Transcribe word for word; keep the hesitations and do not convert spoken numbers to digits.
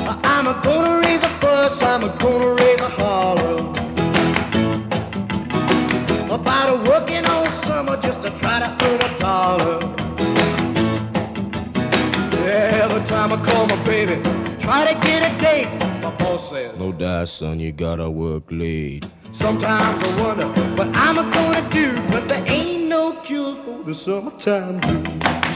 I'm a gonna raise a fuss, I'm a gonna raise a holler about a working all summer just to try to earn a dollar. Every time I call my baby, try to get a date, my boss says, no die, son, you gotta work late. Sometimes I wonder what I'm gonna do, but there ain't no cure for the summertime blues.